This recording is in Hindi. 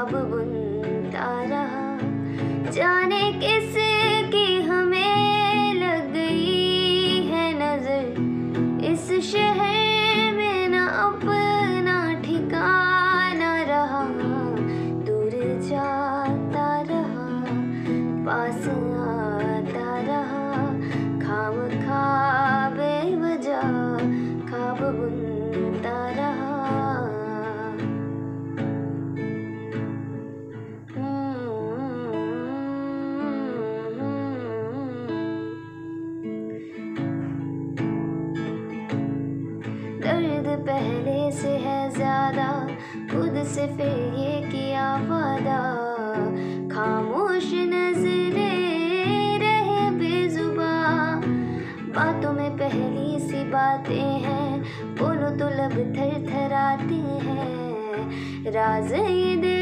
ख्वाब बुनता रहा। जाने किसकी हमें लग गई है नजर, इस शहर में ना अपना ठिकाना रहा। दूर जाता रहा, पास आता रहा, खामखा बेवजह ख्वाब बुनता रहा। दर्द पहले से है ज्यादा, खुद से फिर ये किया वादा। खामोश नजरें रहे बेजुबां, बातों में पहली सी बातें हैं, बोलो तो लब थरथराते हैं। राज़ ये